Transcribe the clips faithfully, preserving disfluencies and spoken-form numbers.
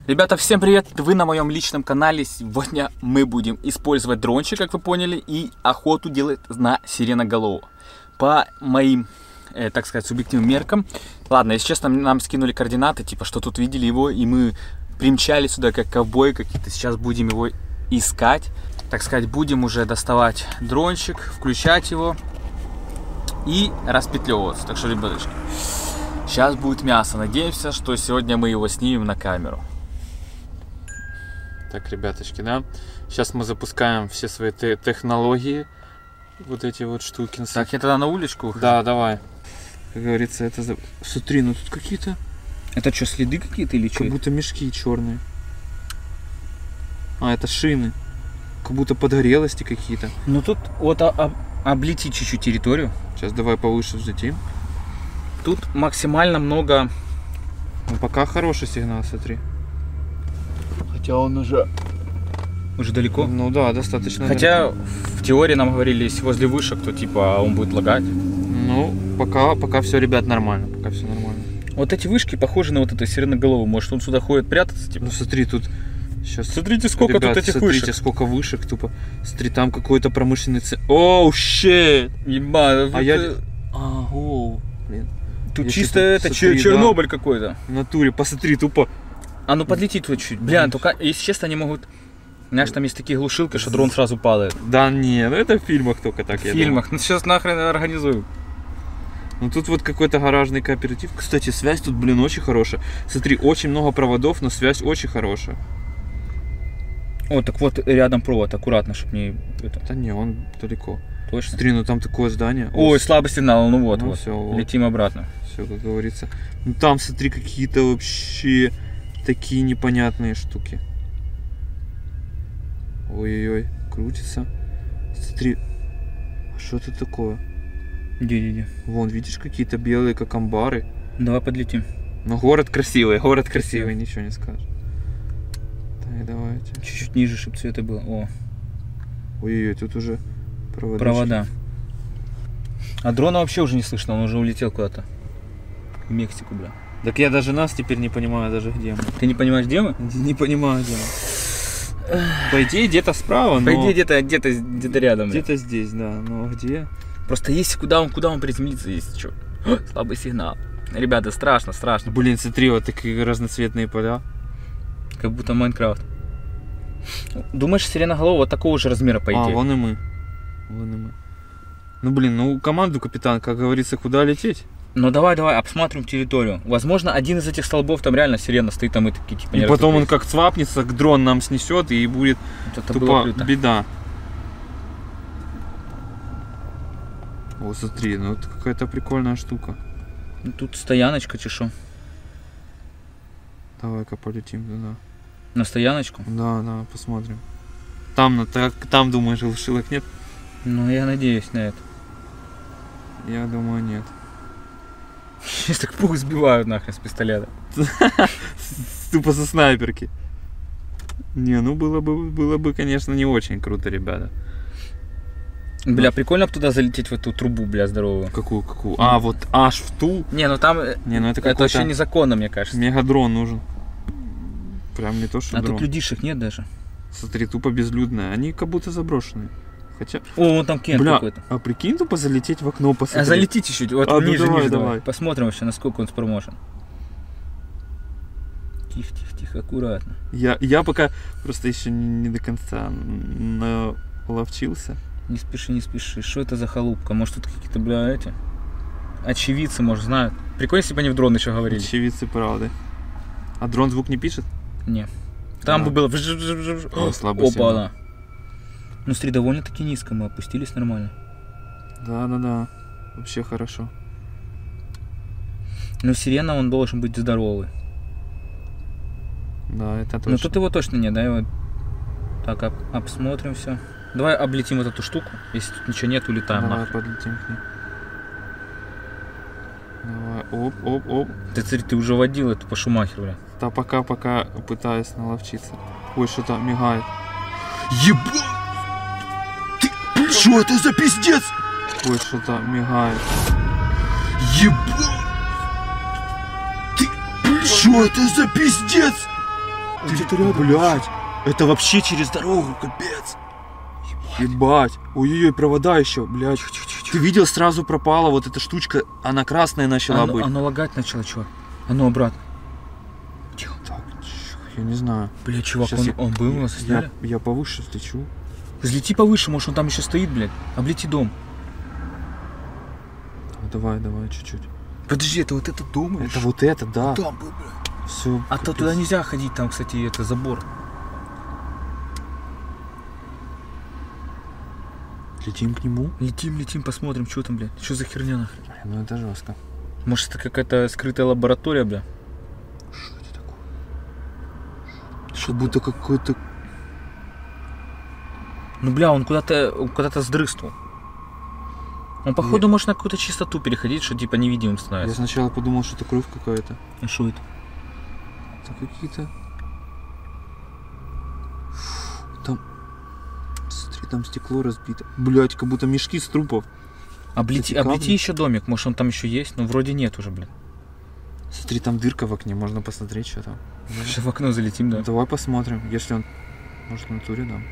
Ребята, всем привет! Вы на моем личном канале. Сегодня мы будем использовать дрончик, как вы поняли, и охоту делать на сиреноголового. По моим, э, так сказать, субъективным меркам. Ладно, если честно, нам скинули координаты, типа, что тут видели его, и мы примчали сюда как ковбои какие-то. Сейчас будем его искать. Так сказать, будем уже доставать дрончик, включать его и распетлевываться. Так что, ребяточки, сейчас будет мясо. Надеемся, что сегодня мы его снимем на камеру. Так, ребяточки, да, сейчас мы запускаем все свои те технологии, вот эти вот штуки. Так, я тогда на уличку ухожу. Да, давай. Как говорится, это... За... Смотри, ну тут какие-то... Это что, следы какие-то или что? Как будто мешки черные. А, это шины. Как будто подгорелости какие-то. Ну тут вот а, а, облети чуть-чуть территорию. Сейчас давай повыше взлетим. Тут максимально много... Ну пока хороший сигнал, смотри. Хотя он уже... Уже далеко? Ну да, достаточно. Хотя далеко. В теории нам говорили, если возле вышек, то типа он будет лагать. Ну, пока, пока все, ребят, нормально. Пока все нормально. Вот эти вышки похожи на вот это сиреноголового. Может он сюда ходит прятаться? Типа? Ну смотри, тут... Сейчас... Смотрите, сколько ребят, тут этих смотрите, вышек. сколько вышек, тупо. Смотри, там какой-то промышленный центр. Оу, щит! Еба, а это... я... А, оу, блин. Тут я чисто это смотри, Чернобыль да. какой-то. В натуре, посмотри, тупо. А ну подлети туда чуть. Бля, только, если честно, они могут... Знаешь, там есть такие глушилки, что дрон сразу падает. Да не, ну это в фильмах только так. В фильмах, ну сейчас нахрен организую. Ну тут вот какой-то гаражный кооператив. Кстати, связь тут, блин, очень хорошая. Смотри, очень много проводов, но связь очень хорошая. О, так вот рядом провод, аккуратно, чтобы не... Это... Да не, он далеко. Точно? Смотри, ну там такое здание. Ой, слабый сигнал, ну вот, ну, вот. Все, вот. Летим обратно. Все, как говорится. Ну там, смотри, какие-то вообще такие непонятные штуки. Ой-ой-ой, крутится. Смотри, а что это такое? Где-где-где? Вон, видишь, какие-то белые, как амбары. Давай подлетим. Ну, город красивый, город красивый, ничего не скажешь. Так, давайте. Чуть-чуть ниже, чтобы цвета было. О. Ой-ой-ой, тут уже провода. Провода. А дрона вообще уже не слышно, он уже улетел куда-то. В Мексику, бля. Так я даже нас теперь не понимаю, даже где мы. Ты не понимаешь, где мы? Не понимаю, где мы. По идее, где-то справа, но... По идее, где-то где-то где-то рядом. Где-то здесь, да, но где? Просто если куда он, куда он приземлится, есть что. Слабый сигнал. Ребята, страшно, страшно. Блин, смотри, вот такие разноцветные поля. Как будто Майнкрафт. Думаешь, сиреноголового вот такого же размера, по идее? А, вон и мы. Вон и мы. Ну, блин, ну команду, капитан, как говорится, куда лететь? Ну давай, давай, обсмотрим территорию. Возможно, один из этих столбов там реально сирена стоит, там и такие типа. И потом он как цвапнется, дрон нам снесет, и будет вот тупо беда. О, смотри, ну это какая-то прикольная штука. Ну, тут стояночка, чешу. Давай-ка полетим туда. На стояночку? Да, да, посмотрим. Там, на, так, там думаешь, глушилок нет? Ну, я надеюсь на это. Я думаю, нет. Сейчас так пух сбивают нахрен с пистолета. Тупо со снайперки. Не, ну было бы, было бы, конечно, не очень круто, ребята. Бля, прикольно бы туда залететь в эту трубу, бля, здоровую. Какую, какую? А, вот аж в ту? Не, ну там... Не, ну это, это вообще незаконно, мне кажется. Мегадрон нужен. Прям не то, что а дрон. тут людишек нет даже. Смотри, тупо безлюдная. Они как будто заброшенные. Хотя... О, вон там Кент какой-то. А прикинь, тупо залететь в окно, посмотри. А залетите чуть, вот а, ниже, ну давай, ниже давай. давай. Посмотрим вообще, насколько он спроможен. Тихо, тихо, тихо, аккуратно. Я, я пока просто еще не, не до конца наловчился. Не спеши, не спеши. Что это за халупка? Может тут какие-то, бля, эти? Очевидцы, может, знают. Прикольно, если бы они в дрон еще говорили. Очевидцы, правда. А дрон звук не пишет? Не. Там а. бы было... О, слабый опа, она. Ну, смотри, довольно-таки низко мы опустились нормально. Да, да, да. Вообще хорошо. Ну, сирена, он должен быть здоровый. Да, это точно. Ну, тут его точно нет, да? Его... Так, об... обсмотрим все. Давай облетим вот эту штуку. Если тут ничего нет, улетаем. Давай нахрен. подлетим к ней. Давай, оп, оп, оп. Ты, смотри, ты уже водил эту по Шумахеру, бля. Да пока, пока пытаюсь наловчиться. Ой, что-то мигает. Ебать! Ты... Что это за пиздец? Ой, что-то мигает. Ебать! Ты... Что это за пиздец? Ты где-то рядом, блядь. Это вообще через дорогу, капец. Ебать. Ой-ой-ой, провода еще, блядь. Ты видел, сразу пропала вот эта штучка, она красная начала оно, быть. Оно лагать начало, чувак. Оно обратно. Тихо. Так, я не знаю. Блядь, чувак, Сейчас он, я, он был у нас, я, я повыше лечу. Взлети повыше, может он там еще стоит, блядь. Облети дом. Давай, давай, чуть-чуть. Подожди, это вот этот дом? Это вот это, да. Там был, блядь. Все. А то туда нельзя ходить, там, кстати, это забор. Летим к нему? Летим, летим, посмотрим, что там, блядь. Что за херня нахуй? Ну это жестко. Может это какая-то скрытая лаборатория, бля? Что это такое? Что будто какой-то... Ну бля, он куда-то куда-то сдрыснул. Он походу Нет. может на какую-то чистоту переходить, что типа невидимым Я становится. сначала подумал, что это кровь какая-то. А что это? Это какие-то... Там... Смотри, там стекло разбито. Блять, как будто мешки с трупов. Облети, облети еще домик, может он там еще есть, но вроде нет уже, блин. Смотри, там дырка в окне, можно посмотреть, что там. Сейчас в окно залетим, да. Давай посмотрим, если он... Может, в натуре, да.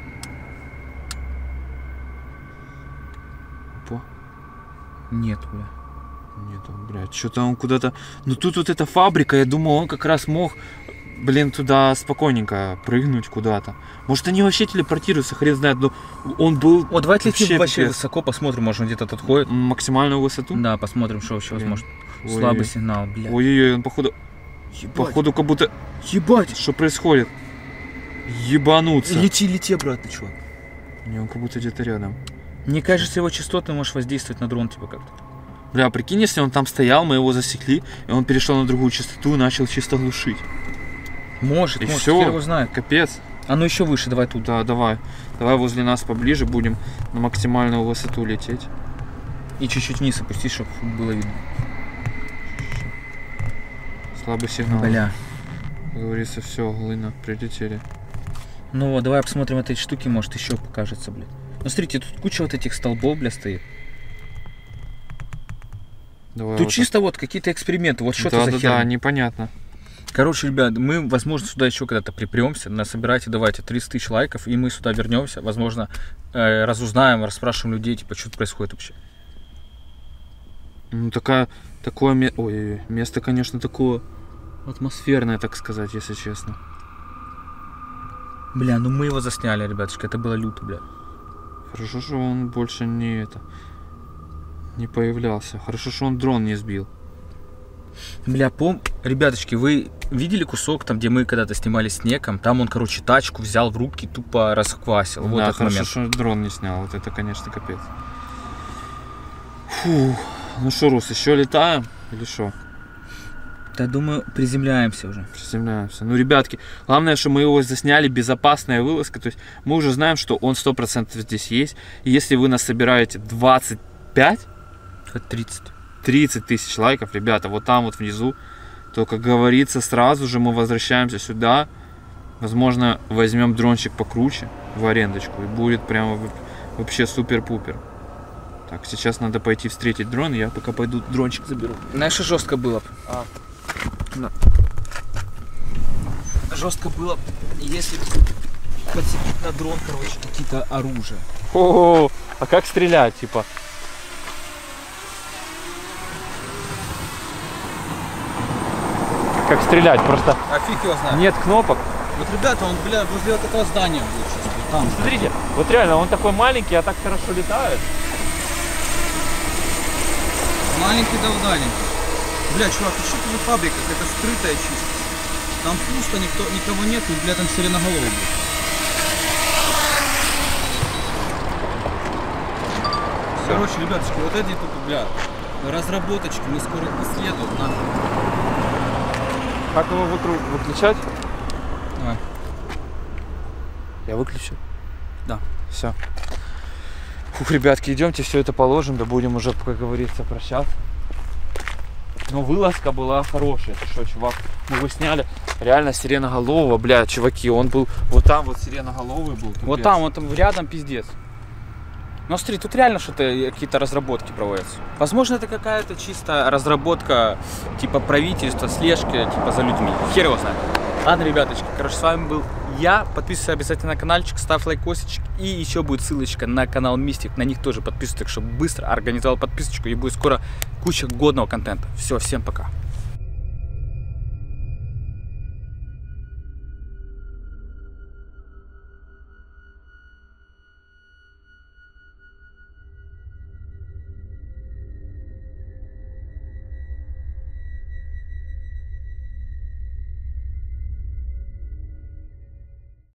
Опа. Нет, бля. Нету, блядь, что-то он куда-то... Ну тут вот эта фабрика, я думаю, он как раз мог, блин, туда спокойненько прыгнуть куда-то. Может, они вообще телепортируются, хрен знает, но он был... О, давайте летим вообще пипец. высоко, посмотрим, может он где-то тут ходит. Максимальную высоту? Да, посмотрим, что вообще Блин. возможно. Ой. Слабый сигнал, бля. Ой-ой-ой, он походу... Ебать. Походу как будто... Ебать! Что происходит? Ебануться. Лети, лети обратно, чувак. Не, он как будто где-то рядом. Мне кажется, его частоты можешь воздействовать на дрон, типа как-то. Бля, прикинь, если он там стоял, мы его засекли, и он перешел на другую частоту и начал чисто глушить. Может, И может, все, хер его знает. капец. А ну еще выше, давай тут. Да, давай. Давай возле нас поближе, будем на максимальную высоту лететь. И чуть-чуть вниз опустить, чтобы было видно. Слабый сигнал. Бля. Как говорится, все, глына, прилетели. Ну вот, давай посмотрим этой штуки, может еще покажется, блядь. Ну смотрите, тут куча вот этих столбов, бля, стоит. Давай Тут вот чисто вот какие-то эксперименты, вот так. что Да, это за да, херня. да, непонятно. Короче, ребят, мы, возможно, сюда еще когда-то припремся, насобирайте, давайте тридцать тысяч лайков, и мы сюда вернемся, возможно, э, разузнаем, расспрашиваем людей, типа, что тут происходит вообще. Ну, такая, такое ме... Ой, место, конечно, такое атмосферное, так сказать, если честно. Бля, ну мы его засняли, ребятушки, это было люто, бля. Хорошо, что он больше не это... Не появлялся. Хорошо, что он дрон не сбил. Бля, пом... Ребяточки, вы видели кусок там, где мы когда-то снимали снегом? Там он, короче, тачку взял в руки, тупо расквасил. Вот да, этот хорошо, момент. что дрон не снял. Вот это, конечно, капец. Фух. Ну что, Рус, еще летаем? Или что? Да, думаю, приземляемся уже. Приземляемся. Ну, ребятки, главное, что мы его засняли, безопасная вылазка. То есть мы уже знаем, что он сто процентов здесь есть. И если вы нас собираете двадцать пять, Хоть тридцать. тридцать тысяч лайков, ребята, вот там вот внизу, то, как говорится, сразу же мы возвращаемся сюда. Возможно, возьмем дрончик покруче в арендочку. И будет прямо вообще супер-пупер. Так, сейчас надо пойти встретить дрон. Я пока пойду дрончик заберу. Знаешь, что жестко было бы? А. Да. Жестко было, если подцепить на дрон, короче, какие-то оружия. О, а как стрелять, типа? Как стрелять, просто А фиг его знает. нет кнопок. Вот, ребята, он, бля, возле вот этого здания будет сейчас. Вот там. Смотрите, вот реально, он такой маленький, а так хорошо летает. Маленький да удаленький. Бля, чувак, ты что это за фабрика? Это скрытая чисто. Там пусто, никто, никого нет, и, бля, там сиреноголовый будет. Короче, ребятушки, вот эти тут, бля, разработочки мы скоро исследуем. Нахуй. Как его выкру- выключать? Давай. Я выключу. Да. Все. Фух, ребятки, идемте все это положим, да будем уже, как говорится, прощаться. Но вылазка была хорошая. Это что, чувак, мы его сняли. Реально сиреноголового, бля, чуваки, он был вот там вот сиреноголовый был. Вот капец. там, вот там рядом пиздец. Ну смотри, тут реально что-то, какие-то разработки проводятся. Возможно, это какая-то чисто разработка типа правительства, слежки типа за людьми. Хер его знает. Ладно, ребяточки, короче, с вами был я. Подписывайся обязательно на каналчик, ставь лайкосичек. И еще будет ссылочка на канал Мистик. На них тоже подписывайтесь, так что быстро организовал подписочку. И будет скоро куча годного контента. Все, всем пока.